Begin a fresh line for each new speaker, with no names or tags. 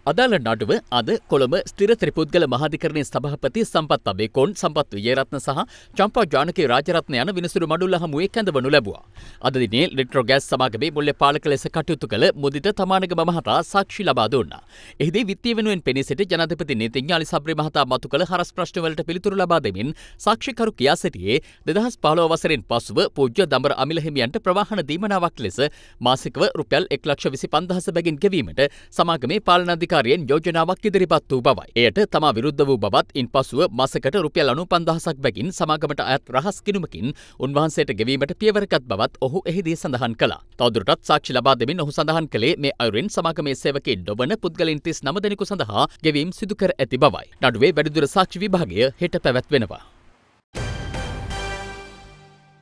අදාළ නඩුව අද කොළඹ ස්ථිර පුද්ගල මහාධිකරණයේ සභාපති සම්පත් අබේකෝන්, සම්පත් විජේරත්න සහ චම්පා ජානකී රාජරත්න යන විනිසුරු මඩුල්ල හමුවේ කැඳවනු ලැබුවා. අද දිනේ ලිට්‍රෝ ගෑස් සමාගමේ මුල්‍ය පාලක ලෙස කටයුතු කළ මුදිත තමානගම මහතා සාක්ෂි ලබා දුන්නා. එහිදී විත්තිය වෙනුවෙන් පෙනී සිටි ජනාධිපති නීතිඥ අලි සබ්රි මහතා මතු කළ හරස් ප්‍රශ්නවලට පිළිතුරු ලබා දෙමින් සාක්ෂිකරු කියා සිටියේ 2015 වසරෙන් පසුව පූජ්‍ය දඹර අමිල හිමියන්ට ප්‍රවාහන දීමනාවක් ලෙස මාසිකව රුපියල් 1,25,000 බැගින් ගෙවීමට සමාගමේ පාලනාධිකාරියෙන් යෝජනාවක් ඉදිරිපත් වූ බවයි. එයට තමා විරුද්ධ වූ බවත් ඉන්පසුව මාසකට රුපියල් 95,000ක් බැගින් සමාගමට අයත් රහස් කිනුමකින් උන්වහන්සේට ගෙවීමට පියවරගත් බවත් ඔහු එහිදී සඳහන් කළා. තවදුරටත් සාක්ෂි ලබා දෙමින් ඔහු සඳහන් කළේ මේ අයුරින් සමාගමේ සේවකයින් නොවන පුද්ගලයන් 39 දෙනෙකු සඳහා ගෙවීම් සිදු කර ඇති බවයි. නඩුවේ වැඩිදුර සාක්ෂි විභාගය හෙට පැවැත්වෙනවා.